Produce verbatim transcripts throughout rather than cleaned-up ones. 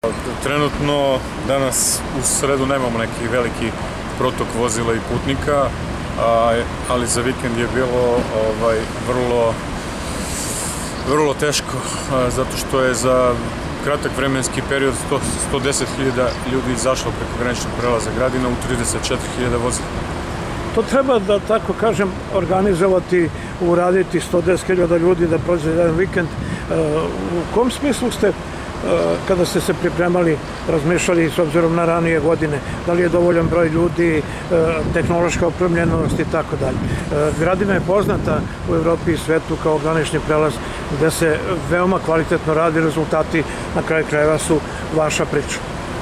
Trenutno danas u sredu nemamo neki veliki protok vozila i putnika, ali za vikend je bilo ovaj, vrlo, vrlo teško, zato što je za kratak vremenski period sto deset hiljada ljudi izašlo preko graničnog prelaza Gradina u trideset četiri hiljade vozila. To treba, da tako kažem, organizovati, uraditi sto deset hiljada ljudi da prođe jedan vikend. U kom smislu ste, kada ste se pripremali, razmišljali s obzirom na ranije godine, da li je dovoljan broj ljudi, tehnološka opremljenost i tako dalje? Gradina je poznata u Evropi i svetu kao granični prelaz gde se veoma kvalitetno radi, rezultati na kraju krajeva su vaša priča.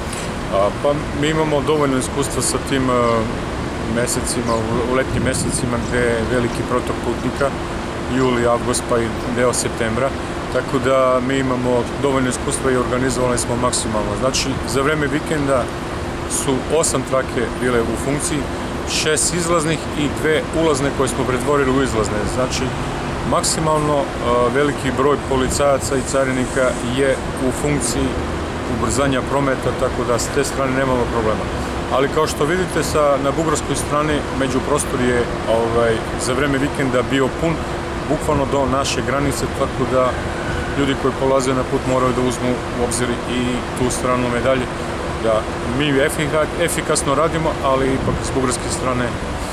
Pa mi imamo dovoljno iskustva sa tim mesecima, u letnjim mesecima gde je veliki protok putnika, juli, avgust pa i deo septembra, tako da mi imamo dovoljno iskustva i organizovali smo maksimalno. Znači, za vreme vikenda su osam trake bile u funkciji, šest izlaznih i dve ulazne koje smo pretvorili u izlazne. Znači, maksimalno veliki broj policajaca i carinika je u funkciji ubrzanja prometa, tako da s te strane nemamo problema. Ali kao što vidite, na bugarskoj strani međuprostor je za vreme vikenda bio pun, bukvalno do naše granice, tako da ljudi koji polaze na put moraju da uzmu u obzir i tu stranu medalje. Da mi efikasno radimo, ali ipak s bugarske strane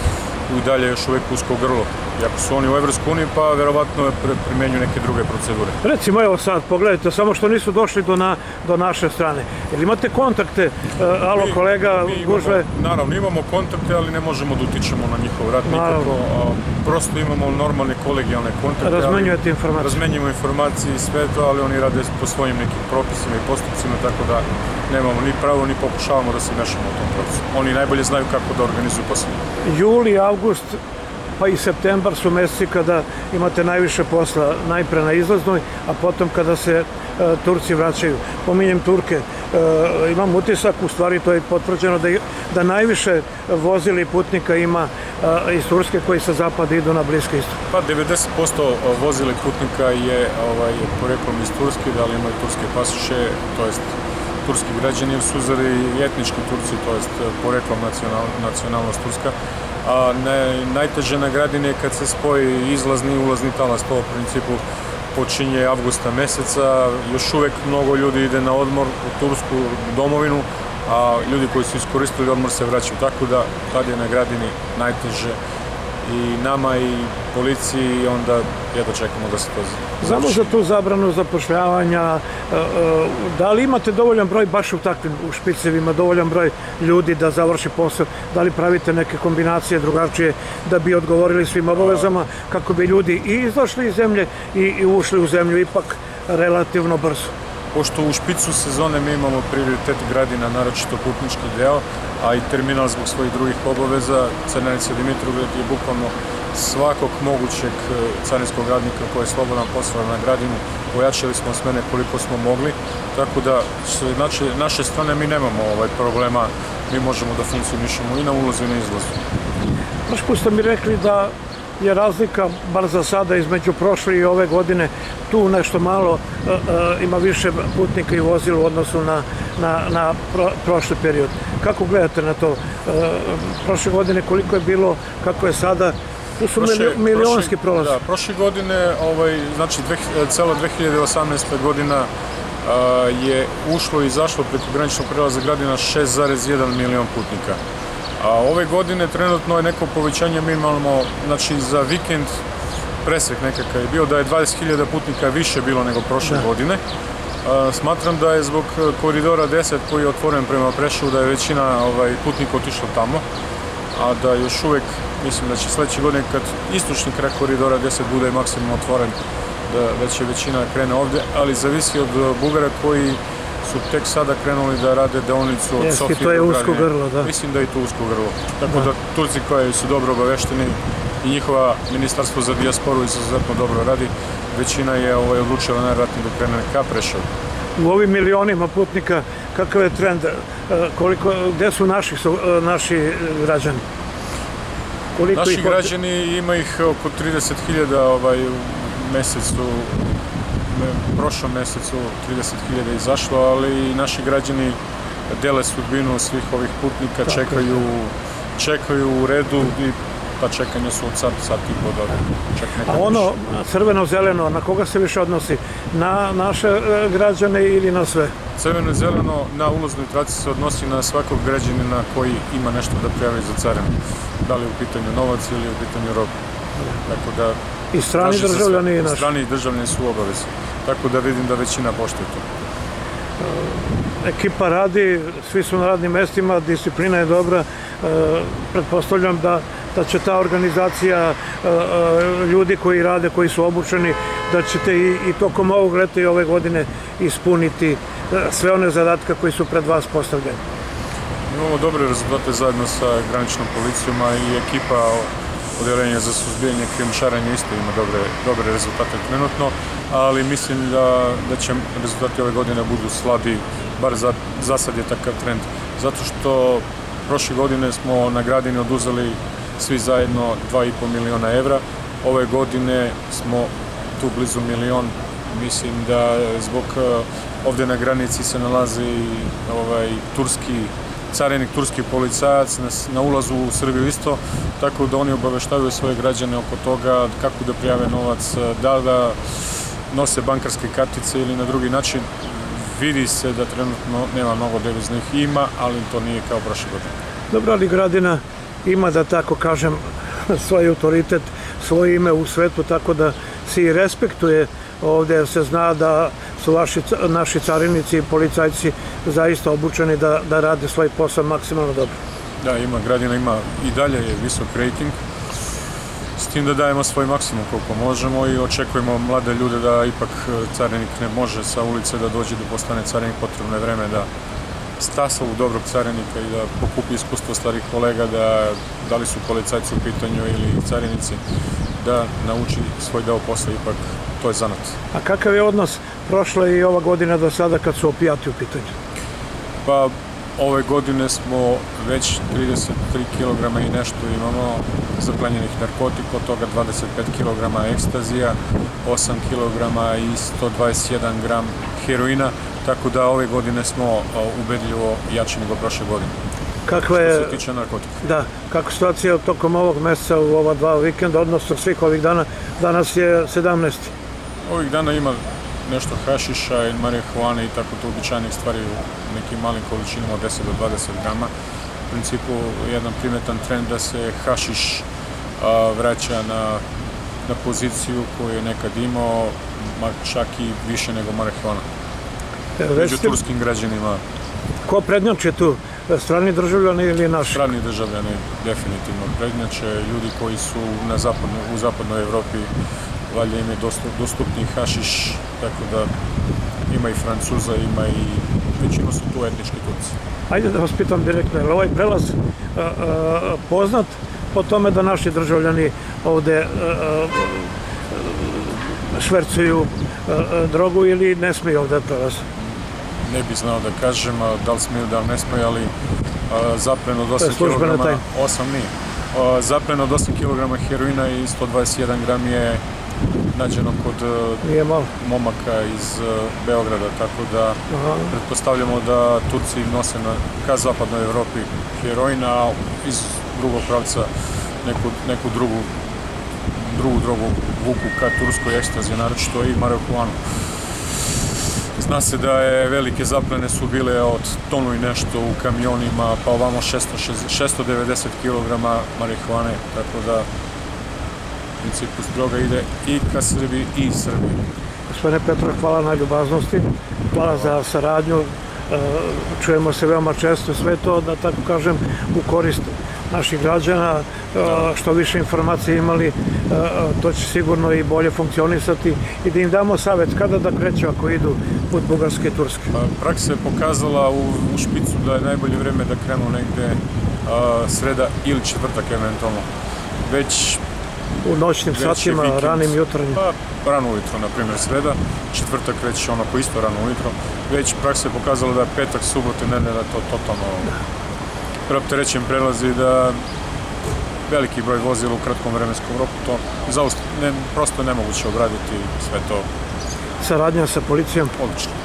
i dalje još uvek usko grlo. Iako su oni u Evropskoj uniji, pa verovatno primenjuju neke druge procedure. Recimo, evo sad, pogledajte, samo što nisu došli do naše strane. Jel imate kontakte, alo kolega, gužve? Naravno, imamo kontakte, ali ne možemo da utičemo na njihov rad nikako. Prosto imamo normalne kolegijalne kontakte. Razmenjujete informacije? Razmenjujemo informacije i sve to, ali oni rade po svojim nekim propisima i postupcima, tako da nemamo ni pravo, ni pokušavamo da se mešamo u tom procesu. Oni najbolje znaju kako da organizuju posao. Juli, avgust, pa i septembar su meseci kada imate najviše posla, najpre na izlaznoj, a potom kada se Turci vraćaju. Pominjem Turke, imam utisak, u stvari to je potvrđeno da najviše vozili putnika ima iz Turske koji sa zapada idu na Bliski istok. Pa devedeset posto vozili putnika je poreklom iz Turske, da li imaju turske pasoše, to jest turski građani, jer su zari i etnički Turci, to jest poreklom nacionalnost Turska. A najteže na Gradini je kad se spoji izlazni i ulazni talas. To u principu počinje avgusta meseca. Još uvek mnogo ljudi ide na odmor u tursku domovinu, a ljudi koji su iskoristili odmor se vraćaju. Tako da tad je na Gradini najteže i nama i policiji, i onda jedno čekamo da se to završi. Znamo za tu zabranu zapošljavanja. Da li imate dovoljan broj baš u takvim špicevima, dovoljan broj ljudi da završi posao? Da li pravite neke kombinacije drugačije da bi odgovorili svim obavezama kako bi ljudi i izašli iz zemlje i ušli u zemlju ipak relativno brzo? Pošto u špicu sezone mi imamo prioritet Gradina, naročito putnički deo, a i terminal zbog svojih drugih obaveza, Crnanica Dimitrovgrad je bukvalno svakog mogućeg carinskog radnika koji je slobodan posao na Gradinu. Pojačali smo smene koliko smo mogli, tako da znači naše strane mi nemamo problema, mi možemo da funkcionišemo i na ulazu i na izlazu. Prošli put ste mi rekli da je razlika, bar za sada, između prošle i ove godine, tu nešto malo ima više putnika i vozila u odnosu na prošli period. Kako gledate na to? Prošle godine koliko je bilo, kako je sada? Tu su milionski prolaz. Da, prošle godine, znači cela dve hiljade osamnaesta godina je ušlo i izašlo preko graničnog prelaza Gradina šest zarez jedan milion putnika. A ove godine trenutno je neko povećanje, mi imamo, znači za vikend presek nekakav je bio da je dvadeset hiljada putnika više bilo nego prošle godine. Smatram da je zbog koridora deset koji je otvoren prema Preševu, da je većina putnika otišla tamo, a da još uvek, mislim da će sledeće godine kad istočni krak koridora deset bude maksimum otvoren, da će većina krene ovde, ali zavisi od Bugara koji su tek sada krenuli da rade deonicu od Sofije do Gradine. To je usko grlo, da. Mislim da je to usko grlo. Tako da Turci koji su dobro obavešteni i njihova ministarstvo za dijasporu izuzetno dobro radi, većina je odlučila najvratnije da krene ka Preševu. U ovim milionima putnika, kakav je trend? Gde su naši građani? Naši građani, ima ih oko trideset hiljada u mesecu prošlom mjesecu trideset hiljada izašlo, ali i naši građani dele sudbinu svih ovih putnika, čekaju, čekaju u redu i ta čekanja su od sad, sad i po do čak nekad A ono više. crveno-zeleno, na koga se više odnosi? Na naše e, građane ili na sve? Crveno i zeleno na ulaznoj traci se odnosi na svakog građanina koji ima nešto da prijavi za carinu. Da li je u pitanju novac ili u pitanju roba. Tako da, I strani državljani i naši? Strani državljani su u obavezi. Tako da vidim da većina poštuje to. Ekipa radi, svi su na radnim mestima, disciplina je dobra. E, pretpostavljam da, da će ta organizacija e, e, ljudi koji rade, koji su obučeni, da ćete i, i tokom ovog leta i ove godine ispuniti sve one zadatke koji su pred vas postavljeni. Imamo dobre rezultate zajedno sa graničnom policijom, a i ekipa Odeljenja za suzbijanje krijumčarenja isto ima dobre, dobre rezultate trenutno, ali mislim da, da će rezultati ove godine budu slabiji, bar za, za sad je takav trend. Zato što prošle godine smo na Gradini oduzeli svi zajedno dva i po miliona evra, ove godine smo tu blizu milion. Mislim da zbog ovdje na granici se nalazi ovaj, turski carinik, turski policajac na, na ulazu u Srbiju isto, tako da oni obaveštavaju svoje građane oko toga kako da prijave novac, da da nose bankarske kartice ili na drugi način. Vidi se da trenutno nema mnogo deviznih, ima, ali to nije kao prošle godine. Dobro, ali Gradina ima, da tako kažem, svoj autoritet, svoje ime u svetu, tako da se i respektuje ovdje, se zna da su vaši, naši carinici i policajci zaista obučeni da, da rade svoj posao maksimalno dobro. Da, ima, Gradina ima i dalje je visok rating, s tim da dajemo svoj maksimum koliko možemo i očekujemo mlade ljude da ipak carinik ne može sa ulice da dođe da postane carinik, potrebno je vreme da stasa u dobrog carinika i da pokupi iskustvo starih kolega, da, da li su policajci u pitanju ili carinici, da nauči svoj deo posla, ipak to je zanat. A kakav je odnos prošle i ova godina do sada kad su opijati u pitanju? Pa ove godine smo već trideset tri kilograma i nešto imamo zaplenjenih narkotika, od toga dvadeset pet kilograma ekstazija, osam kilograma i sto dvadeset jedan gram heroina, tako da ove godine smo ubedljivo jači nego prošle godine. Kakva je, što se tiče narkotika. Da, kako situacija tokom ovog meseca u ova dva vikenda, odnosno svih ovih dana, danas je sedamnaesti. Ovih dana ima nešto hašiša i marihuane i tako to uobičajenih stvari u nekim malim količinama od deset do dvadeset grama. U principu jedan primetan trend da se hašiš a, vraća na, na poziciju koju je nekad imao, čak i više nego marihuana. Među turskim građanima. Ko prednjače tu? Strani državljani ili naši? Strani državljani definitivno prednjače. Ljudi koji su na zapadno, u zapadnoj Evropi, valjda im je dostupni hašiš, tako da ima i Francuza, ima i većino su tu etnički Turci. Ajde da vas pitam direktno, je li ovaj prelaz a, a, poznat po tome da naši državljani ovde a, a, švercuju a, a, drogu ili ne smiju ovde prelaz? Ne bi znao da kažem, da li smiju, da li ne smiju, ali zaplen od osam kilograma, osam nije. Zaplen od osam kilograma heroina i sto dvadeset jedan gram je nađeno kod momaka iz Beograda, tako da Aha. pretpostavljamo da Turci nose na, ka zapadnoj Evropi heroina, a iz drugog pravca neku, neku drugu, drugu drogu vuku ka turskoj ekstaziji, naročito i marihuanu. Zna se da je velike zaplene su bile od tonu i nešto u kamionima, pa ovamo šesto devedeset kilograma marihuane, tako da u principu droga ide i ka Srbiji i iz Srbije. Gospodine Petrov, hvala na ljubaznosti, hvala za saradnju, čujemo se veoma često, sve to, da tako kažem, u korist naših građana, što više informacije imali, to će sigurno i bolje funkcionisati i da im damo savjet kada da kreću ako idu put Bugarske i Turske. Praksa je pokazala u, u špicu da je najbolje vreme da krenu negde a, sreda ili četvrtak eventualno. Već u noćnim satima, vikend, ranim jutarnjim? Pa, rano ujutro, na primjer sreda, četvrtak već onako isto rano ujutro. Već praksa je pokazala da je petak, subote, nedelja to totalno preopterećen prelazi, da veliki broj vozila u kratkom vremenskom roku, to zaust, ne, prosto nemoguće obraditi sve to. saradnja sa policijom? Odlično.